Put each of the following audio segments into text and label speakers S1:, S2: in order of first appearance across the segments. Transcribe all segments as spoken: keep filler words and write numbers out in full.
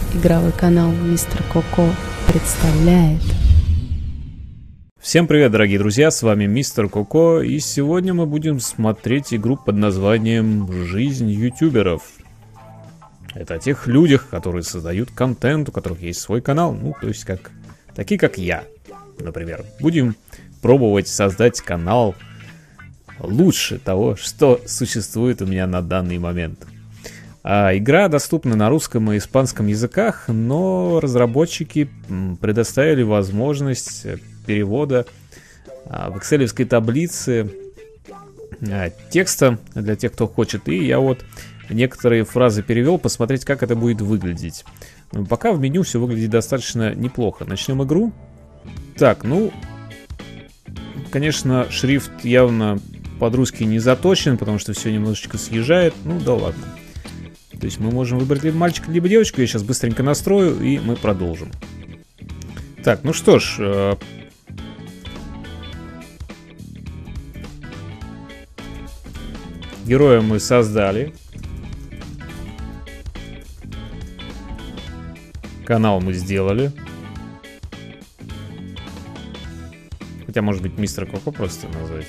S1: Игровой канал Мистер Коко представляет.
S2: Всем привет, дорогие друзья, с вами Мистер Коко, и сегодня мы будем смотреть игру под названием «Жизнь ютуберов». Это о тех людях, которые создают контент, у которых есть свой канал, ну, то есть как такие, как я, например. Будем пробовать создать канал лучше того, что существует у меня на данный момент. А, игра доступна на русском и испанском языках, но разработчики предоставили возможность перевода а, в экселевской таблице а, текста для тех, кто хочет. И я вот некоторые фразы перевел, посмотреть, как это будет выглядеть. Но пока в меню все выглядит достаточно неплохо. Начнем игру. Так, ну, конечно, шрифт явно под-русски не заточен, потому что все немножечко съезжает. Ну да ладно. То есть мы можем выбрать либо мальчика, либо девочку. Я сейчас быстренько настрою, и мы продолжим. Так, ну что ж. Э Героя мы создали. Канал мы сделали. Хотя, может быть, Мистер Коко просто назвать.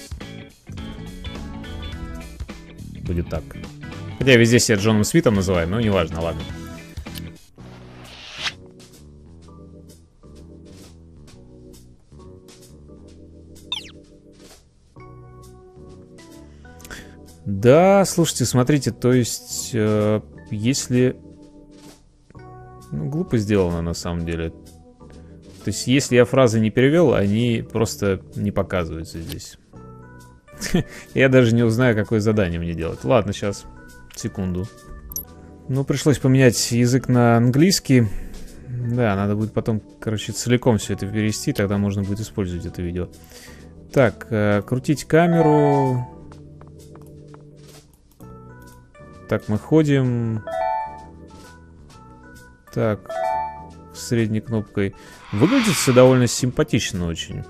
S2: Будет так. Хотя я везде себя Джоном Смитом называю, но неважно, ладно. Да, слушайте, смотрите, то есть, э, если... Ну, глупо сделано на самом деле. То есть, если я фразы не перевел, они просто не показываются здесь. Я даже не узнаю, какое задание мне делать. Ладно, сейчас. Секунду. Ну, пришлось поменять язык на английский. Да, надо будет потом, короче, целиком все это перевести, тогда можно будет использовать это видео. Так, э, крутить камеру. Так, мы ходим. Так, средней кнопкой. Выглядит все довольно симпатично очень.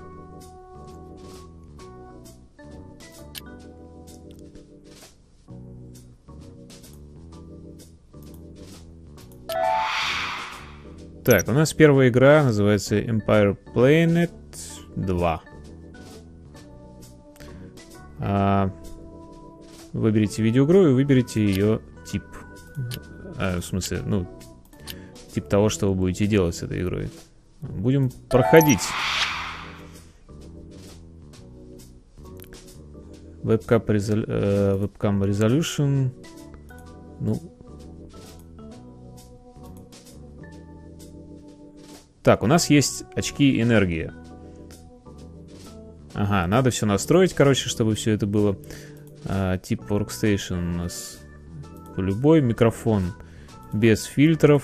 S2: Так, у нас первая игра называется Empire Planet два. А, выберите видеоигру и выберите ее тип. А, в смысле, ну, тип того, что вы будете делать с этой игрой. Будем проходить. Webcam, resol... э, Webcam Resolution. Ну. Так, у нас есть очки энергии. Ага, надо все настроить, короче, чтобы все это было. А, тип Workstation у нас любой. Микрофон без фильтров.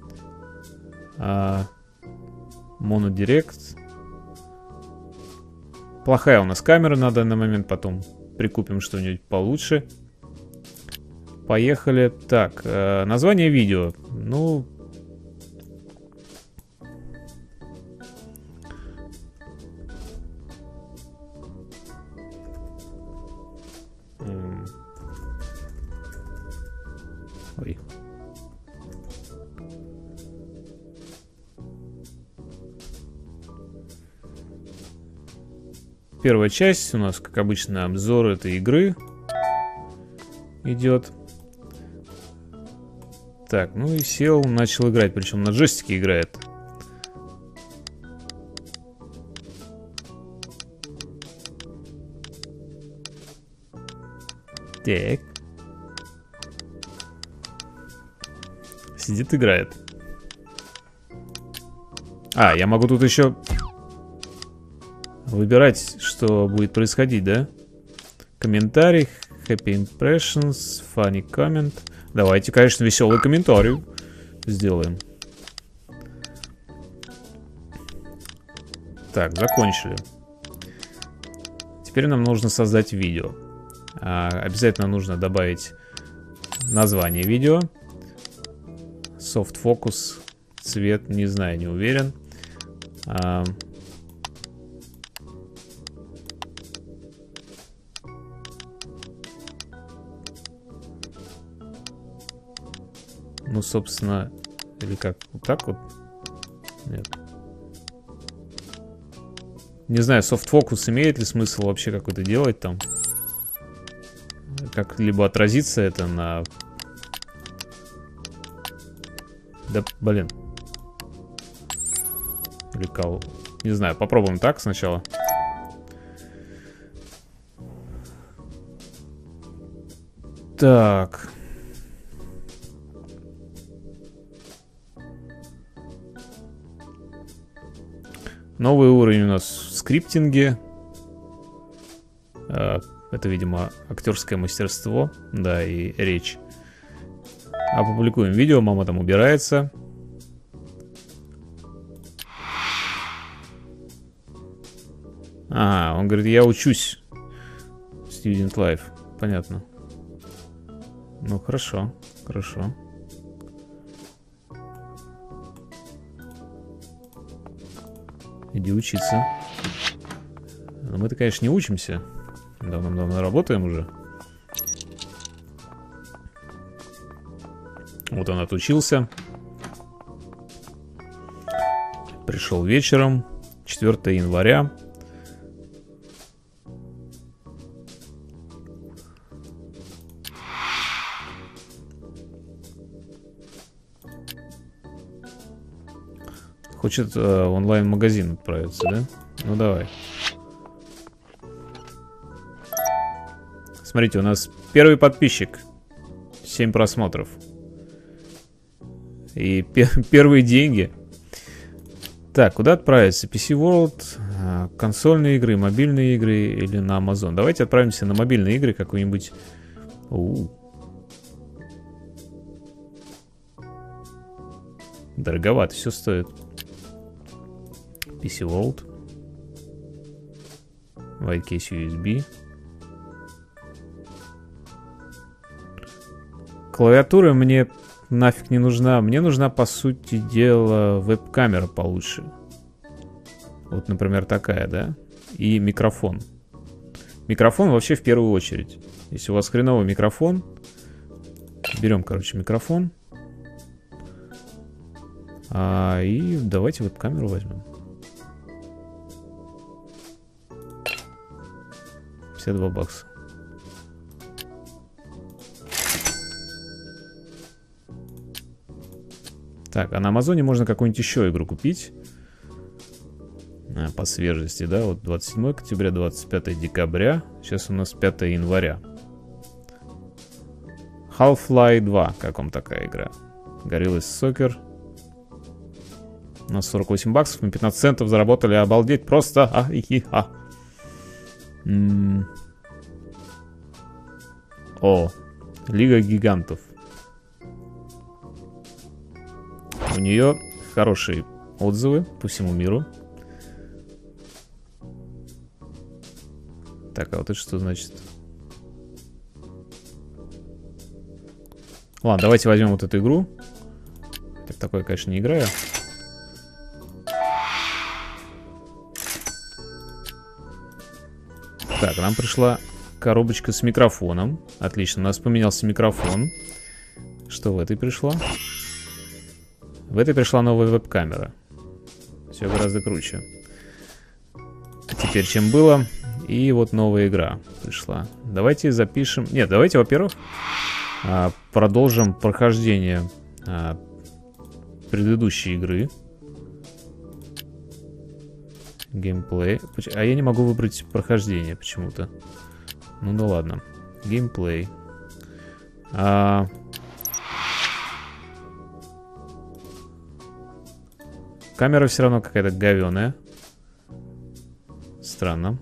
S2: А, Монодирект. Плохая у нас камера на данный момент. Потом прикупим что-нибудь получше. Поехали. Так, а, название видео. Ну... Ой. Первая часть у нас, как обычно, обзор этой игры идет. Так, ну и сел, начал играть, причем на джойстике играет. Так. Сидит, играет. А, я могу тут еще выбирать, что будет происходить, да? Комментарий, happy impressions, funny comment. Давайте, конечно, веселый комментарий сделаем. Так, закончили. Теперь нам нужно создать видео. А, обязательно нужно добавить название видео. Soft Focus, цвет, не знаю, не уверен. А... Ну, собственно, Или как? Вот так вот? Нет. Не знаю, софт-фокус имеет ли смысл вообще какой-то делать там? Как-либо отразится это на... Да, блин. Или кого? Не знаю, попробуем так сначала. Так. Новый уровень у нас в скриптинге. Это, видимо, актерское мастерство. Да, и речь. Опубликуем видео, мама там убирается. Ага, он говорит, я учусь. Student Life. Понятно. Ну, хорошо, хорошо. Иди учиться. Но мы-то, конечно, не учимся. Давно-давно работаем уже. Вот он отучился. Пришел вечером. четвёртого января. Хочет э, онлайн-магазин отправиться, да? Ну давай. Смотрите, у нас первый подписчик. семь просмотров. И пер первые деньги. Так, куда отправиться? пи си World, э, консольные игры, мобильные игры или на Amazon? Давайте отправимся на мобильные игры какой-нибудь. У-у-у. Дороговато все стоит. пи си World. White Case ю эс би. Клавиатура мне нафиг не нужна. Мне нужна, по сути дела, веб-камера получше. Вот, например, такая, да? И микрофон. Микрофон вообще в первую очередь. Если у вас хреновый микрофон, берем, короче, микрофон. А, и давайте веб-камеру возьмем. пятьдесят два бакса. Так, а на Амазоне можно какую-нибудь еще игру купить. А, по свежести, да? Вот двадцать седьмого октября, двадцать пятого декабря. Сейчас у нас пятого января. Half-Life два. Как вам такая игра? Gorilla Soccer. У нас сорок восемь баксов. Мы пятнадцать центов заработали. Обалдеть просто. А, и, а. М -м. О, Лига Гигантов. У нее хорошие отзывы по всему миру. Так, а вот это что значит? Ладно, давайте возьмем вот эту игру. Так, такое, конечно, не играю. Так, нам пришла коробочка с микрофоном. Отлично, у нас поменялся микрофон. Что в этой пришло? В этой пришла новая веб-камера. Все гораздо круче. Теперь, чем было. И вот новая игра пришла. Давайте запишем... Нет, давайте, во-первых, продолжим прохождение предыдущей игры. Геймплей. А я не могу выбрать прохождение почему-то. Ну да ладно. Геймплей. А... Камера все равно какая-то говёная. Странно.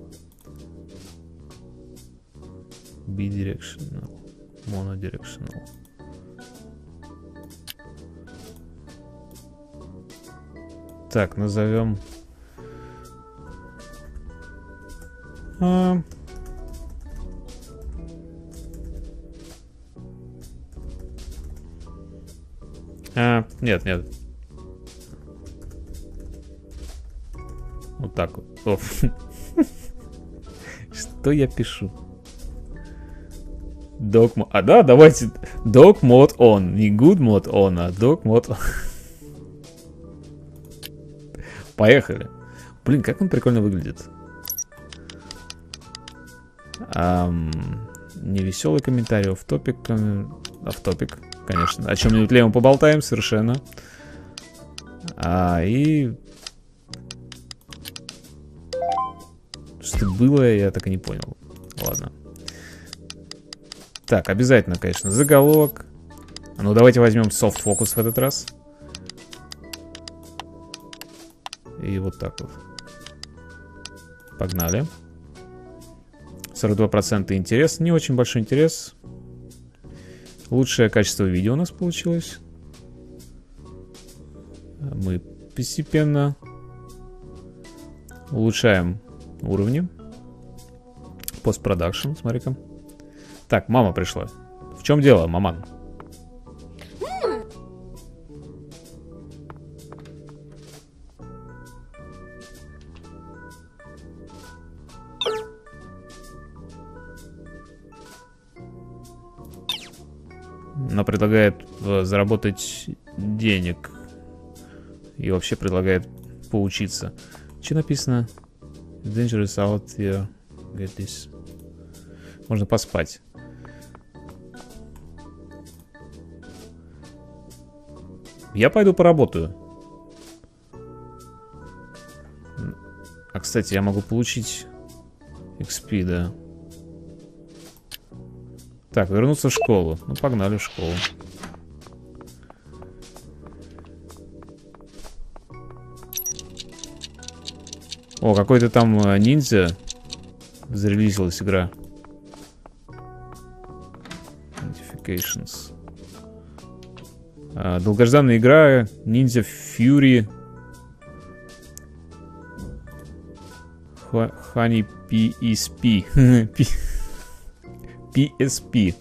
S2: Bidirectional. Monodirectional. Так, назовем... А... а, нет, нет. Вот так вот. Оф. Что я пишу? Догма. А, да, давайте. Dog mode on. Не good mode on, а dog mode on. Поехали. Блин, как он прикольно выглядит. Um, невеселый комментарий. Офф-топик. Офф-топик, конечно. О чем-нибудь левом поболтаем совершенно. А, и... Что было, я так и не понял. Ладно. Так, обязательно, конечно, заголовок. Ну, давайте возьмем soft focus в этот раз. И вот так вот. Погнали. сорок два процента интерес. Не очень большой интерес. Лучшее качество видео у нас получилось. Мы постепенно улучшаем уровни. Постпродакшн, смотри-ка. Так, мама пришла. В чем дело, маман? Она предлагает э, заработать денег. И вообще предлагает поучиться. Что написано? Dangerous out here. Get this. Можно поспать. Я пойду поработаю. А, кстати, я могу получить икс пи, да. Так, вернуться в школу. Ну, погнали в школу. О, какой-то там ниндзя. Зарелизилась игра. Notifications. А, долгожданная игра Ninja Fury Honey пи эс пи. пи эс пи.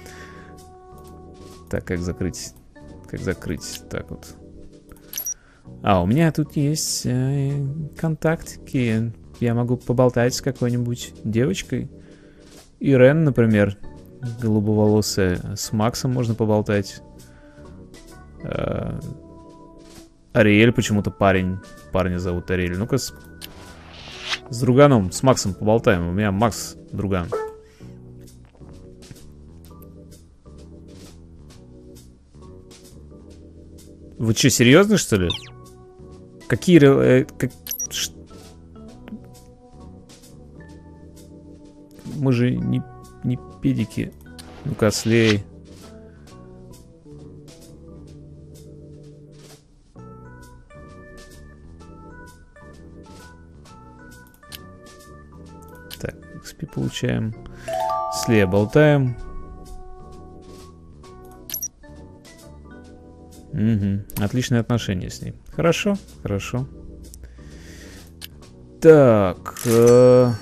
S2: Так, как закрыть? Как закрыть? Так вот. А, у меня тут есть э, контактики. Я могу поболтать с какой-нибудь девочкой. Ирен, например. Голубоволосая. С Максом можно поболтать. Э, Ариэль почему-то парень. Парня зовут Ариэль. Ну-ка с... с друганом, с Максом поболтаем. У меня Макс друган. Вы что, серьезно, что ли? Какие... Э, как, ш... Мы же не, не педики. Ну-ка, слей. Так, икс пи получаем. Слей болтаем. Угу. Отличные отношения с ней. Хорошо, хорошо. Так. Э,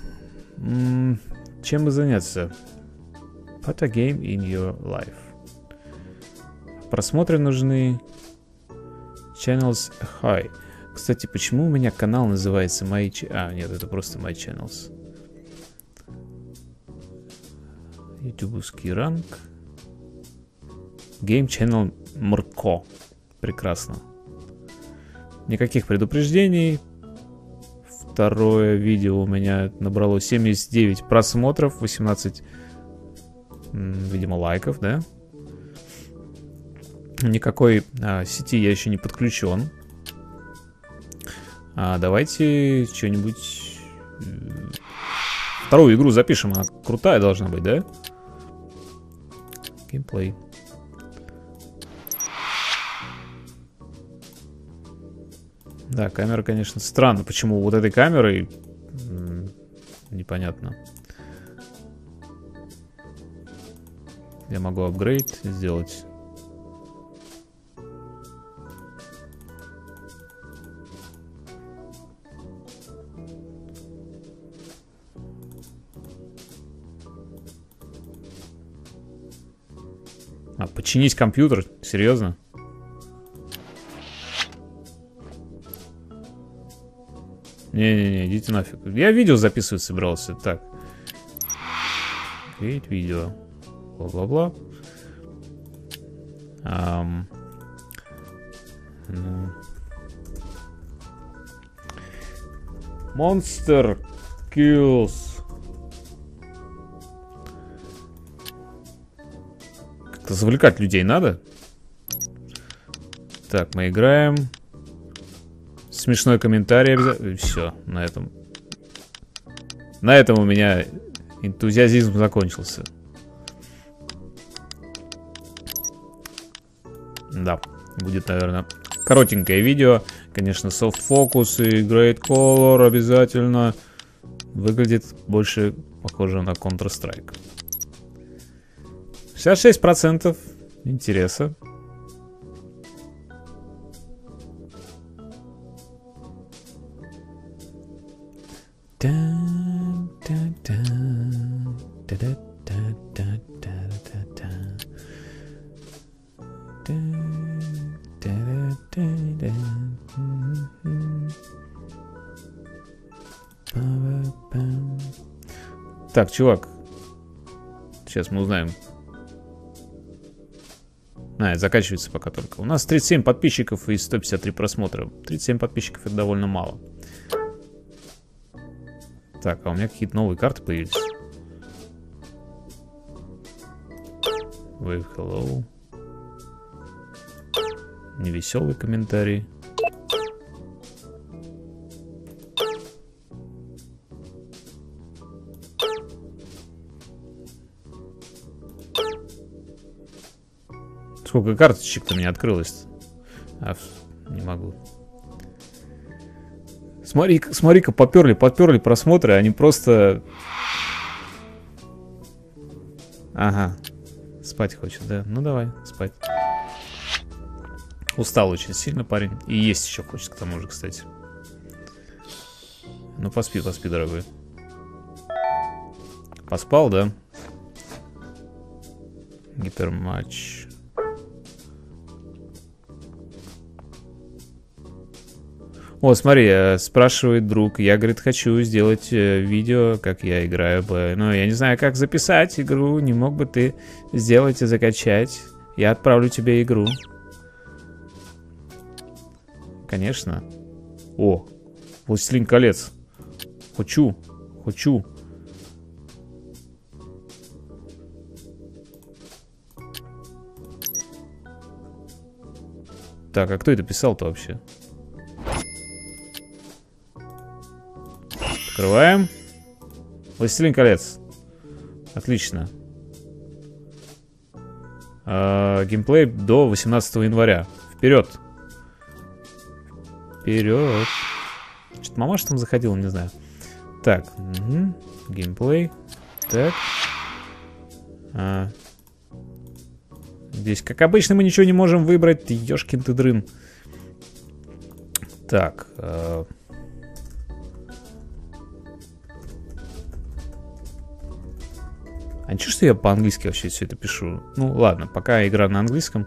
S2: чем бы заняться? Put a game in your life. Просмотры нужны. Channels high. Кстати, почему у меня канал называется My... А, нет, это просто My Channels. Ютубовский ранг. Game Channel Мрко. Прекрасно. Никаких предупреждений. Второе видео у меня набрало семьдесят девять просмотров, восемнадцать, видимо, лайков, да? Никакой а, сети я еще не подключен. А, давайте что-нибудь... Вторую игру запишем, она крутая должна быть, да? Геймплей. Да, камера, конечно, странно. Почему вот этой камерой? Непонятно. Я могу апгрейд сделать. А, починить компьютер? Серьезно? Не-не-не, идите нафиг. Я видео записывать собирался. Так. Create видео. Бла-бла-бла. Ам, ну. Monster Kills. Как-то завлекать людей надо. Так, мы играем. Смешной комментарий обязательно. Все, на этом. На этом у меня энтузиазм закончился. Да, будет, наверное, коротенькое видео. Конечно, soft focus и great color обязательно. Выглядит больше похоже на Counter-Strike. шестьдесят шесть процентов интереса. Так, чувак. Сейчас мы узнаем. А, это заканчивается пока только. У нас тридцать семь подписчиков и сто пятьдесят три просмотра. тридцать семь подписчиков — это довольно мало. Так, а у меня какие-то новые карты появились. Wave hello. Невеселый комментарий. Сколько карточек-то у меня открылось? А, не могу. Смотри, смотри-ка, поперли, поперли просмотры, они просто... Ага. Спать хочет, да? Ну давай, спать. Устал очень сильно парень. И есть еще хочет, к тому же, кстати. Ну поспи, поспи, дорогой. Поспал, да? Гиперматч. О, смотри, спрашивает друг. Я, говорит, хочу сделать видео, как я играю. Но я не знаю, как записать игру. Не мог бы ты сделать и закачать? Я отправлю тебе игру. Конечно. О, Властелин колец. Хочу, хочу. Так, а кто это писал-то вообще? Открываем. Властелин колец. Отлично. А, геймплей до восемнадцатого января. Вперед. Вперед. Что-то мамаша там заходила, не знаю. Так. Угу. Геймплей. Так. А. Здесь, как обычно, мы ничего не можем выбрать. Ёшкин ты дрын. Так. А. А ничего, что я по-английски вообще все это пишу? Ну, ладно, пока игра на английском.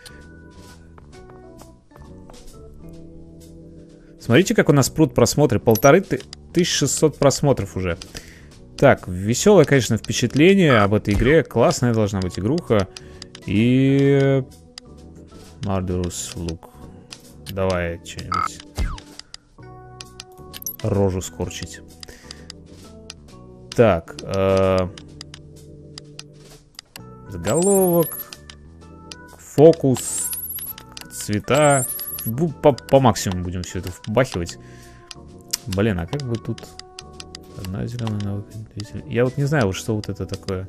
S2: Смотрите, как у нас прут просмотры. Полторы тысячи шестьсот просмотров уже. Так, веселое, конечно, впечатление об этой игре. Классная должна быть игруха. И... Murderous Look. Давай что-нибудь. Рожу скорчить. Так, э... заголовок, фокус, цвета. По, по максимуму будем все это вбахивать. Блин, а как бы тут... Одна зеленая... Я вот не знаю, вот что вот это такое.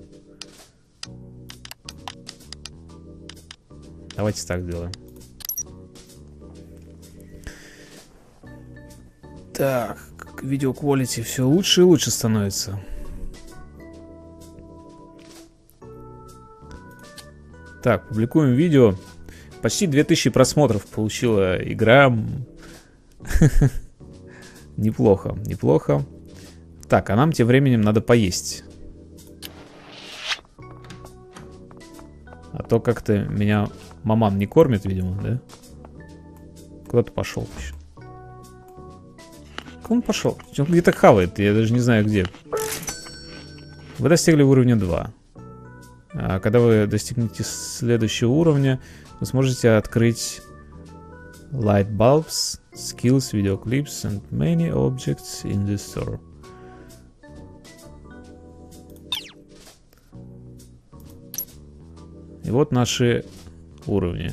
S2: Давайте так сделаем. Так, видео quality все лучше и лучше становится. Так, публикуем видео. Почти две тысячи просмотров получила игра. Неплохо, неплохо. Так, а нам тем временем надо поесть. А то как-то меня маман не кормит, видимо, да? Куда-то пошел еще. Куда он пошел? Он где-то хавает, я даже не знаю где. Вы достигли уровня два. А когда вы достигнете следующего уровня, вы сможете открыть light bulbs, skills, video clips and many objects in the store. И вот наши уровни.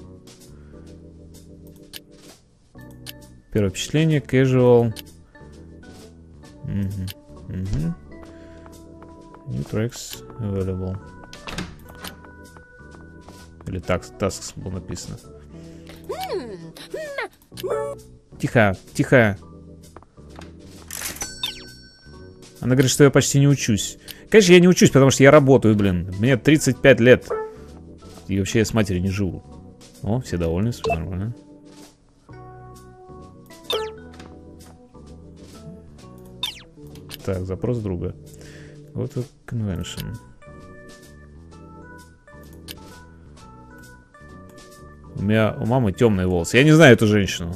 S2: Первое впечатление, casual. Угу. Угу. New tracks available. Или так, tasks было написано. Тихо, тихо. Она говорит, что я почти не учусь. Конечно, я не учусь, потому что я работаю, блин. Мне тридцать пять лет. И вообще я с матерью не живу. О, все довольны, все нормально. Так, запрос друга. Вот вот convention. У меня у мамы темные волосы. Я не знаю эту женщину.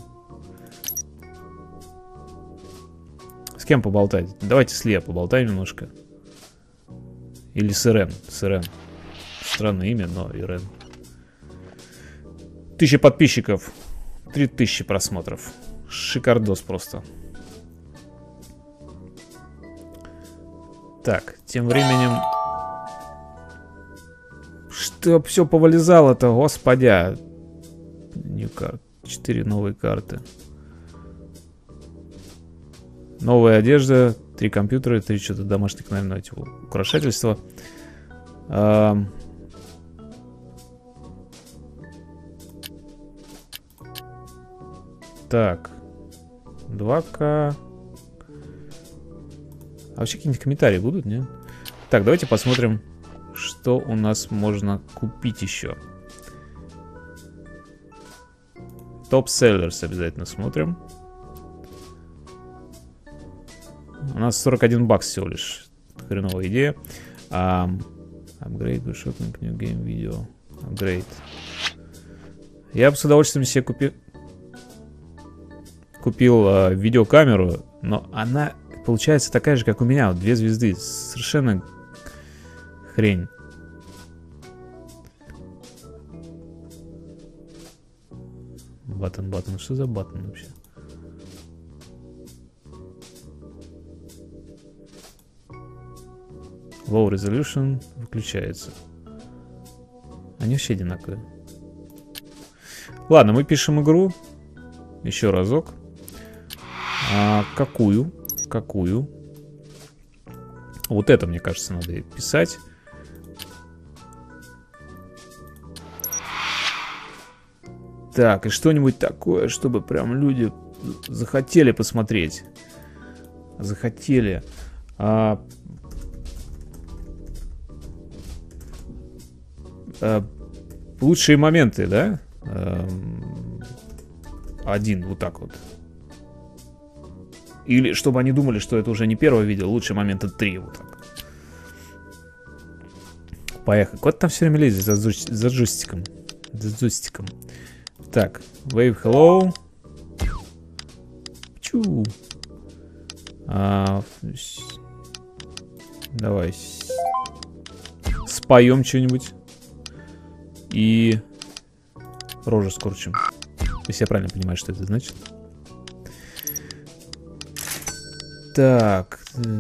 S2: С кем поболтать? Давайте с Ле поболтаем немножко. Или с Ирен. С Ирен. Странное имя, но Ирен. Тысяча подписчиков. Три тысячи просмотров. Шикардос просто. Так, тем временем... Что все повылезало-то, господи. New card. Четыре новые карты. Новая одежда. Три компьютера. Три что-то домашних, наверное, эти украшательства. А... Так. два ка. А вообще какие-нибудь комментарии будут, нет? Так, давайте посмотрим, что у нас можно купить еще. Топ Sellers обязательно смотрим. У нас сорок один бакс всего лишь. Хреновая идея. Um, upgrade, shopping, new game, video. Upgrade. Я бы с удовольствием себе купил... Купил uh, видеокамеру, но она получается такая же, как у меня. Вот две звезды. Совершенно хрень. Баттон, баттон. Что за баттон вообще? Low resolution выключается. Они все одинаковые. Ладно, мы пишем игру. Еще разок. А, какую? Какую? Вот это, мне кажется, надо писать. Так, и что-нибудь такое, чтобы прям люди захотели посмотреть. Захотели. А, а, лучшие моменты, да? А, один, вот так вот. Или чтобы они думали, что это уже не первое видео. Лучшие моменты три, вот так. Поехали. Куда ты там все время лезет за, за джойстиком? За джойстиком. Так, wave hello. Чу. А, давай. Споем что-нибудь. И рожу скорчим. Если я правильно понимаю, что это значит. Так. Ну.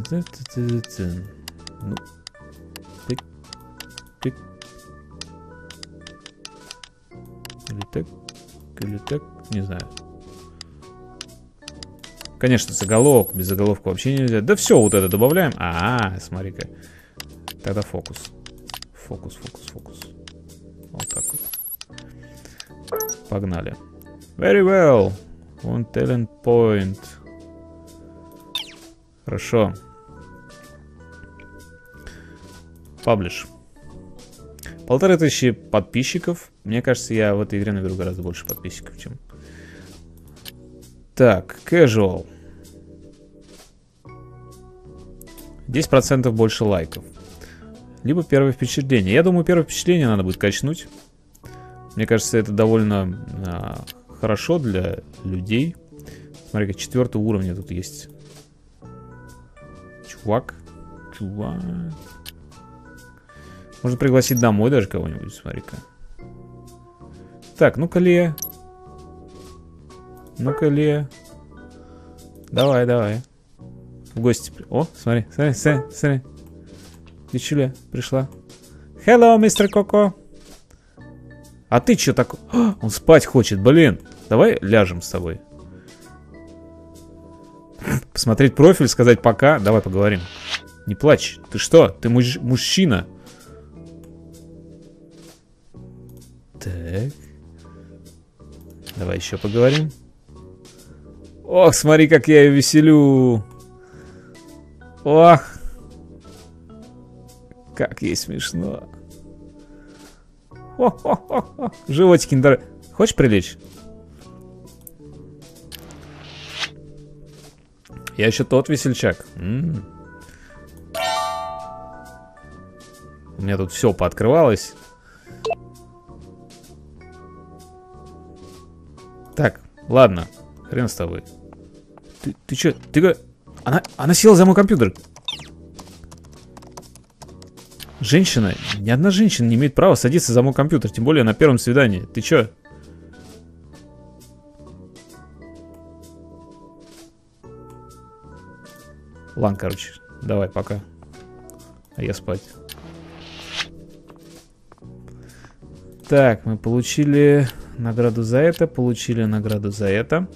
S2: Тык. Тык. Или так. Или так. Не знаю. Конечно, заголовок. Без заголовка вообще нельзя. Да все, вот это добавляем. А, смотри-ка. Тогда фокус. Фокус, фокус, фокус. Вот так вот. Погнали. Very well. One talent point. Хорошо. Паблиш. Полторы тысячи подписчиков. Мне кажется, я в этой игре наберу гораздо больше подписчиков, чем... Так, casual. десять процентов больше лайков. Либо первое впечатление. Я думаю, первое впечатление надо будет качнуть. Мне кажется, это довольно а, хорошо для людей. Смотри-ка, четвертого уровня тут есть. Чувак. Чувак. Можно пригласить домой даже кого-нибудь, смотри-ка. Так, ну-ка, Лея. Ну-ка, Лея. Давай, давай. В гости. О, смотри, смотри, смотри, смотри. Дичуля пришла. Hello, мистер Коко. А ты что такой? О, он спать хочет, блин. Давай ляжем с тобой. Посмотреть профиль, сказать пока. Давай поговорим. Не плачь. Ты что? Ты муж мужчина. Так. Давай еще поговорим. Ох, смотри, как я ее веселю. Ох. Как ей смешно. О-хо-хо-хо. Животики недор... Хочешь прилечь? Я еще тот весельчак. М-м. У меня тут все пооткрывалось. Так, ладно. Хрен с тобой. Ты, ты че? Ты... Она, она села за мой компьютер. Женщина, ни одна женщина не имеет права садиться за мой компьютер, тем более на первом свидании. Ты чё? Ладно, короче, давай, пока. А я спать. Так, мы получили награду за это, получили награду за это.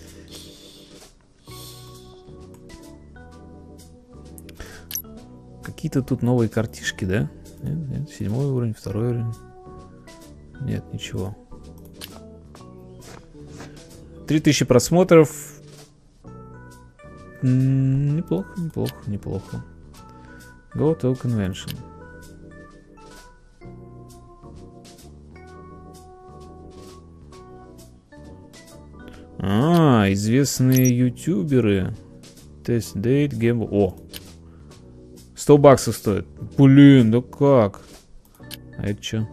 S2: Какие-то тут новые картишки, да? Нет, нет, седьмой уровень, второй уровень. Нет, ничего. Три тысячи просмотров. М-м, неплохо, неплохо, неплохо. Go to convention. А, известные ютуберы. Тест дейт, гейм. О! сто баксов стоит. Блин, да как? А это что?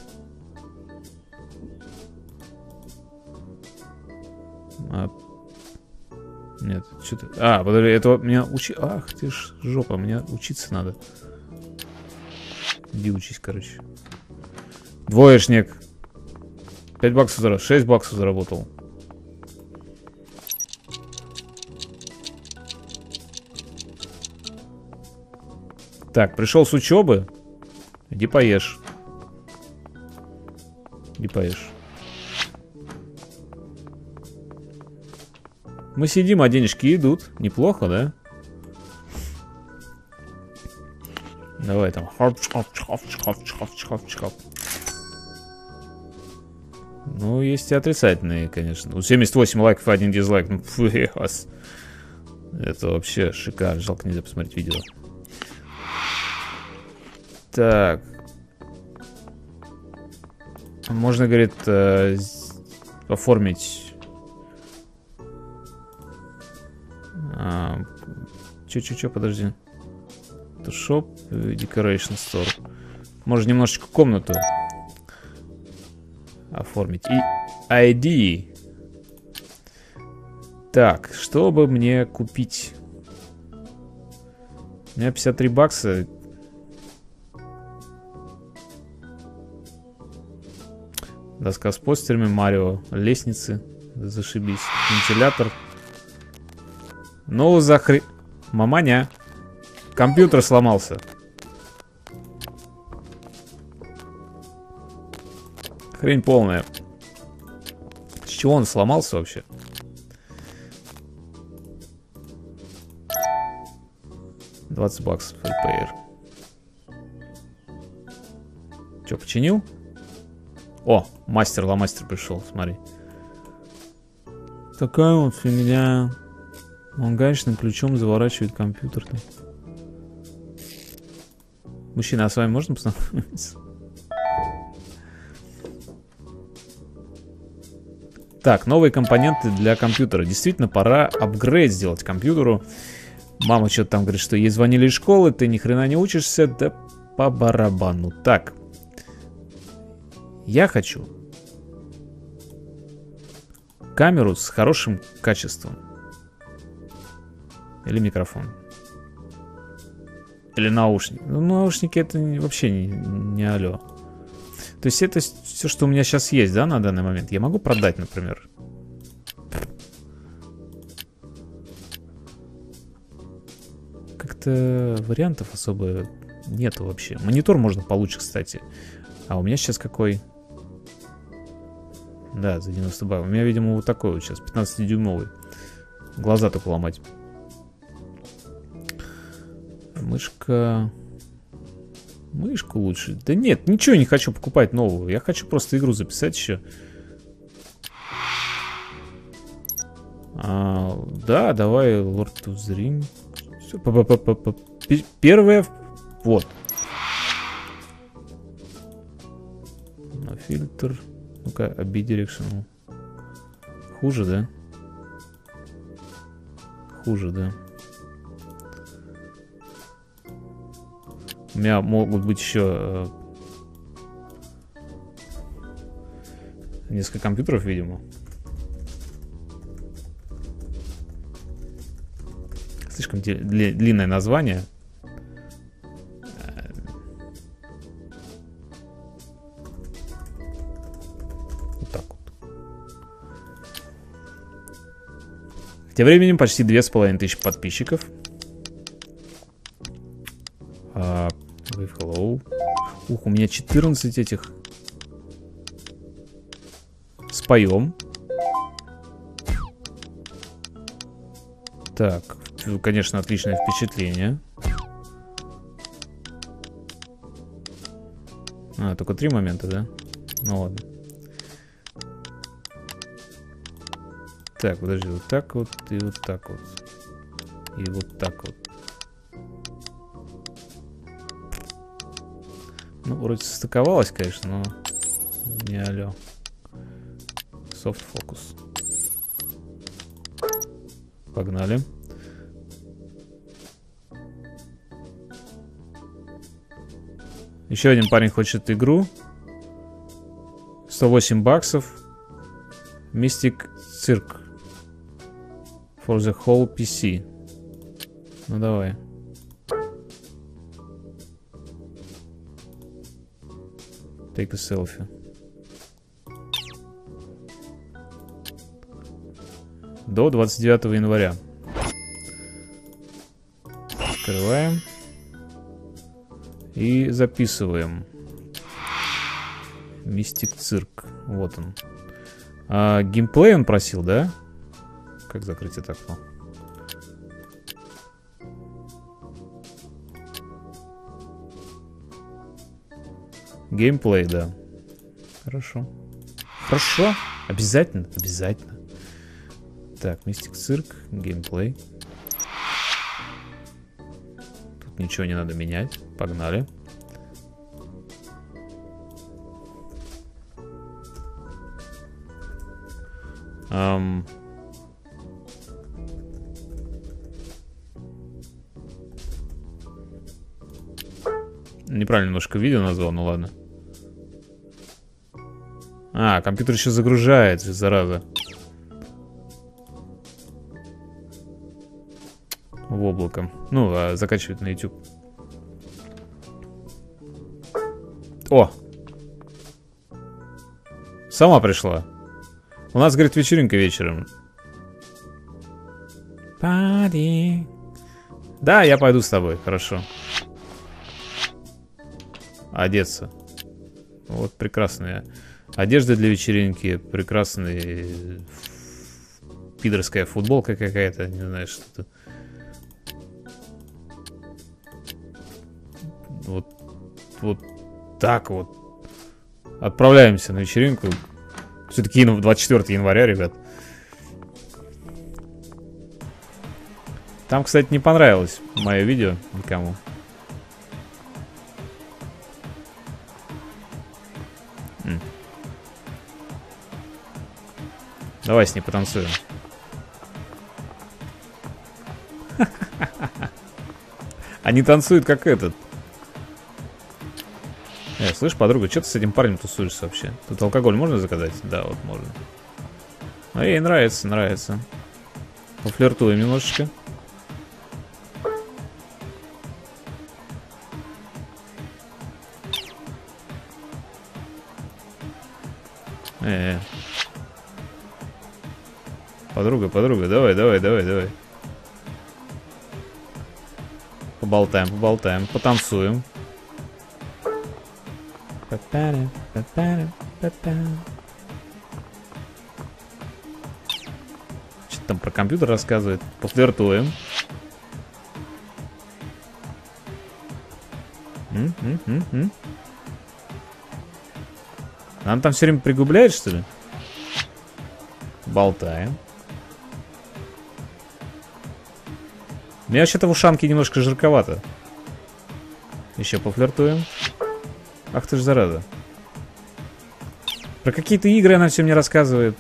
S2: А... Нет, что-то... А, подожди, это меня учи... Ах ты ж, жопа, мне учиться надо. Иди учись, короче. Двоечник. пять баксов заработал. шесть баксов заработал. Так, пришел с учебы. Иди поешь. Иди поешь. Мы сидим, а денежки идут. Неплохо, да? Давай там. Ну, есть и отрицательные, конечно. семьдесят восемь лайков и один дизлайк. Ну, фу, это вообще шикарно. Жалко, нельзя посмотреть видео. Так. Можно, говорит, э, оформить... А, Чё-чё-чё, подожди. Shop, Decoration Store. Можно немножечко комнату оформить. И ай ди. Так, что бы мне купить? У меня пятьдесят три бакса. Доска с постерами, Марио, лестницы, зашибись, вентилятор. Ну, захри... Маманя. Компьютер сломался. Хрень полная. С чего он сломался вообще? двадцать баксов repair. Че, починил? О, мастер-ломастер пришел, смотри. Такая вот фигня. Он гаечным ключом заворачивает компьютер. Мужчина, а с вами можно познакомиться? Так, новые компоненты для компьютера. Действительно, пора апгрейд сделать компьютеру. Мама что-то там говорит, что ей звонили из школы, ты ни хрена не учишься, да по барабану. Так. Я хочу камеру с хорошим качеством. Или микрофон. Или наушники. Ну, наушники это вообще не, не алё. То есть это все, что у меня сейчас есть, да, на данный момент. Я могу продать, например. Как-то вариантов особо нету вообще. Монитор можно получше, кстати. А у меня сейчас какой? Да, за девяносто баксов. У меня, видимо, вот такой вот сейчас, пятнадцатидюймовый. Глаза только ломать. Мышка... Мышку лучше. Да нет, ничего не хочу покупать новую. Я хочу просто игру записать еще. А, да, давай Lord of the Ring. Все, п -п -п -п -п. Первое. Вот. На фильтр. Ну-ка, bi-directional. Хуже, да? Хуже, да. У меня могут быть еще э, несколько компьютеров, видимо. Слишком дли длинное название. Вот так вот. Тем временем почти две с половиной тысячи подписчиков. А, hello. Ух, у меня четырнадцать этих. Споем. Так, конечно, отличное впечатление. А, только три момента, да? Ну ладно. Так, подожди, вот так вот и вот так вот. И вот так вот. Ну, вроде состыковалось, конечно, но не алё. Soft focus. Погнали. Еще один парень хочет игру. сто восемь баксов. Mystic Cirque. For the whole пи си. Ну давай. Take a selfie. До двадцать девятого января. Открываем. И записываем. Mystic Cirque. Вот он. А, геймплей он просил, да? Как закрыть это окно? Геймплей, да. Хорошо. Хорошо. Обязательно. Обязательно. Так, Mystic Cirque. Геймплей. Тут ничего не надо менять. Погнали. Um... Неправильно немножко видео назвал, ну ладно. А, компьютер еще загружается, зараза. В облако. Ну, а закачивает на YouTube. О! Сама пришла. У нас, говорит, вечеринка вечером. Пари. Да, я пойду с тобой, хорошо. Одеться. Вот прекрасная одежда для вечеринки. Прекрасная пидорская футболка какая-то. Не знаю, что-то. Вот, вот так вот. Отправляемся на вечеринку. Все-таки двадцать четвёртого января, ребят. Там, кстати, не понравилось мое видео никому. М. Давай с ней потанцуем. Они танцуют как этот. Э, слышь, подруга, что ты с этим парнем тусуешься вообще? Тут алкоголь можно заказать? Да, вот можно. А ей нравится, нравится. Пофлиртуем немножечко. Э -э. Подруга, подруга, давай, давай, давай, давай. Поболтаем, поболтаем, потанцуем. Что-то там про компьютер рассказывает. Пофлиртуем. М -м -м -м. Она там все время пригубляет, что ли? Болтаем. Мне вообще-то в ушанке немножко жарковато. Еще пофлиртуем. Ах ты ж зараза. Про какие-то игры она все мне рассказывает.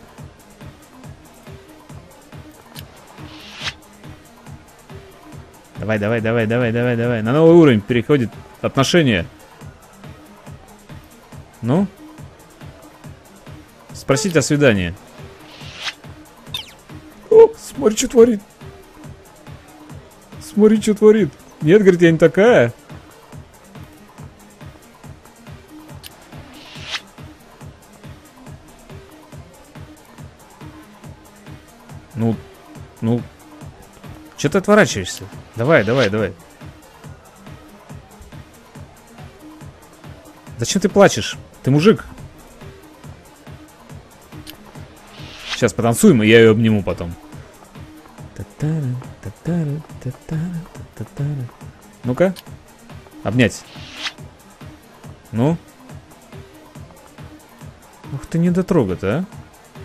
S2: Давай, давай, давай, давай, давай, давай. На новый уровень переходит отношения. Ну? Спросить о свидании. О, смотри, что творит. Смотри, что творит. Нет, говорит, я не такая. Ну, ну, что ты отворачиваешься? Давай, давай, давай. Зачем ты плачешь? Ты мужик. Сейчас потанцуем, и я ее обниму потом. Ну-ка. Обнять. Ну. Ух ты, недотрога-то, а.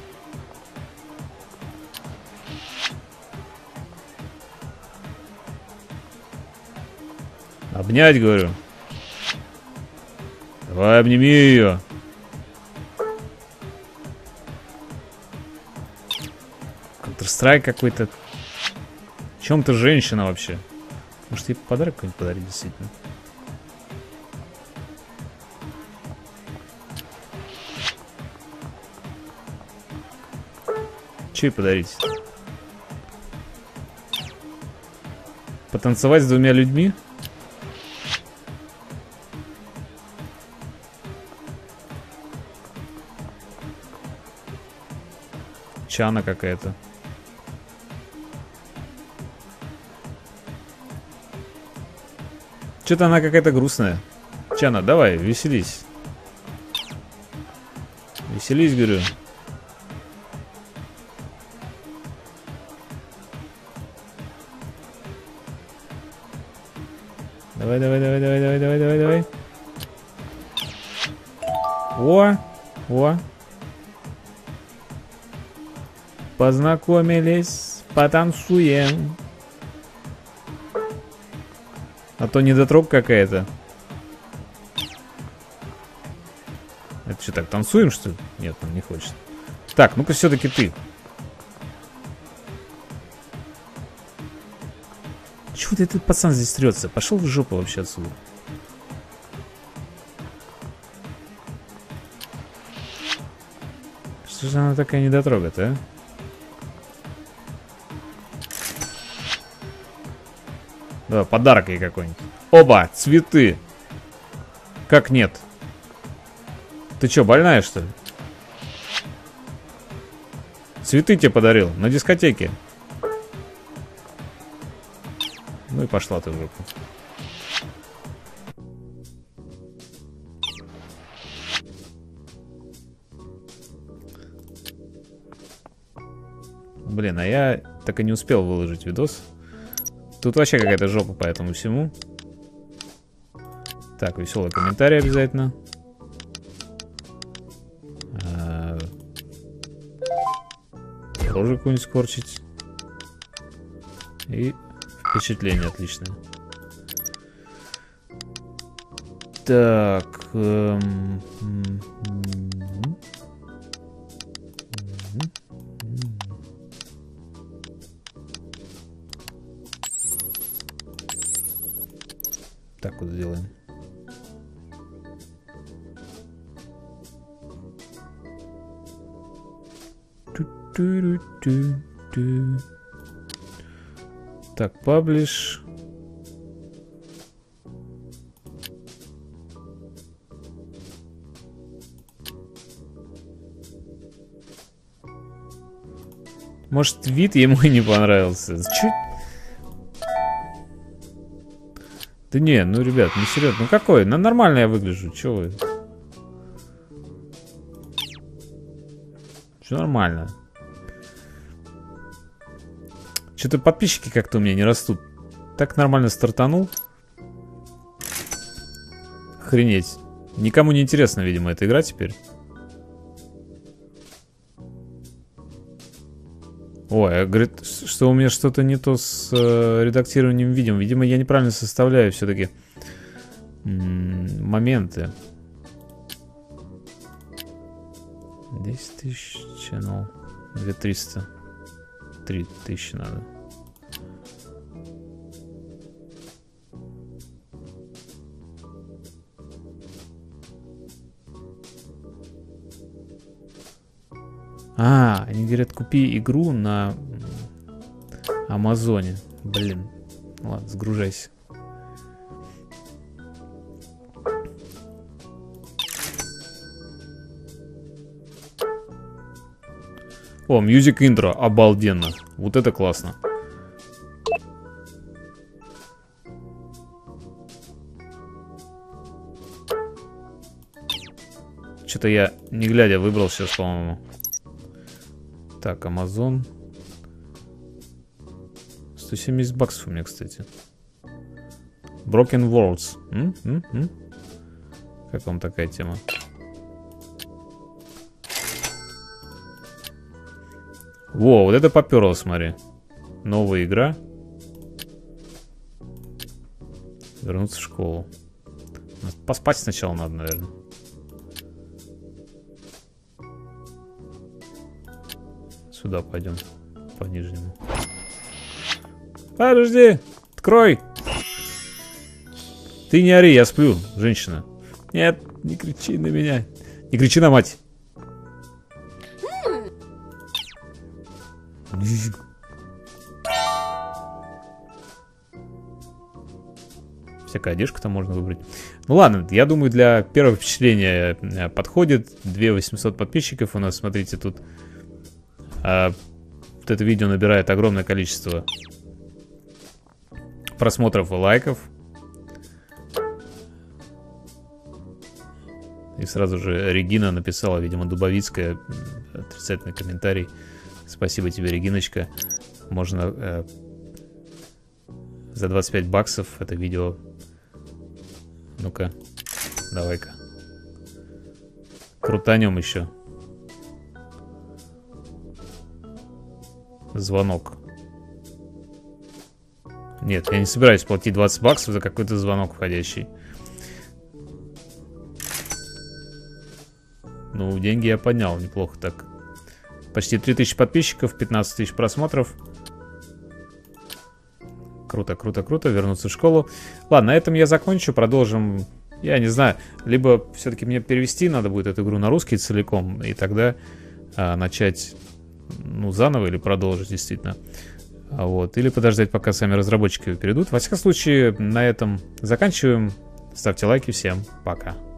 S2: Обнять, говорю. Давай, обними ее. Counter-Strike какой-то. В чем ты женщина вообще? Может, ей подарок какой-нибудь подарить, действительно? Че ей подарить? Потанцевать с двумя людьми? Чана какая-то. Что-то она какая-то грустная. Чана, давай, веселись. Веселись, говорю. Давай, давай, давай, давай, давай, давай, давай, давай. О, о. Познакомились, потанцуем. А то недотрог какая-то. Это что, так, танцуем, что ли? Нет, он не хочет. Так, ну-ка все-таки ты. Чего ты, этот пацан здесь трется? Пошел в жопу вообще отсюда. Что же она такая недотрога-то, а? Давай, подарок ей какой-нибудь. Оба, цветы. Как нет? Ты что, больная, что ли? Цветы тебе подарил на дискотеке. Ну и пошла ты в руку. Блин, а я так и не успел выложить видос. Тут вообще какая-то жопа по этому всему. Так, веселый комментарий обязательно. А... Рожу какую-нибудь скорчить. И впечатление отличное. Так. Эм... Так вот сделаем. Так, паблиш. Может, вид ему и не понравился. Чуть... Да не, ну, ребят, ну, серьезно. Ну, какой? Ну, нормально я выгляжу. Чё вы? Все нормально. Что-то подписчики как-то у меня не растут. Так нормально стартанул. Охренеть. Никому не интересно, видимо, эта игра теперь. Ой, говорит, что у меня что-то не то с э, редактированием видео. Видимо, я неправильно составляю все-таки моменты. десять тысяч channel. две триста. три тысячи надо. А, они говорят, купи игру на Амазоне. Блин. Ладно, сгружайся. О, Music Intro, обалденно. Вот это классно. Что-то я, не глядя, выбрал сейчас, по-моему. Так, Amazon. сто семьдесят баксов у меня, кстати. Broken Worlds. М? М? М? Как вам такая тема? Во, вот это поперло, смотри. Новая игра. Вернуться в школу. Поспать сначала надо, наверное. Сюда пойдем. По нижнему. Подожди! Открой! Ты не ори, я сплю, женщина. Нет, не кричи на меня. Не кричи на мать. Всякая одежка там можно выбрать. Ну ладно, я думаю, для первого впечатления подходит. две тысячи восемьсот подписчиков у нас, смотрите, тут а, вот это видео набирает огромное количество просмотров и лайков. И сразу же Регина написала, видимо, Дубовицкая, отрицательный комментарий. Спасибо тебе, Региночка. Можно э, за двадцать пять баксов это видео. Ну-ка, давай-ка. Крутанем еще. Звонок. Нет, я не собираюсь платить двадцать баксов за какой-то звонок входящий. Ну, деньги я поднял неплохо так. Почти три тысячи подписчиков, пятнадцать тысяч просмотров. Круто, круто, круто. Вернуться в школу. Ладно, на этом я закончу. Продолжим. Я не знаю. Либо все-таки мне перевести надо будет эту игру на русский целиком. И тогда а, начать, ну, заново или продолжить действительно. А вот. Или подождать, пока сами разработчики перейдут. Во всяком случае, на этом заканчиваем. Ставьте лайки. Всем пока.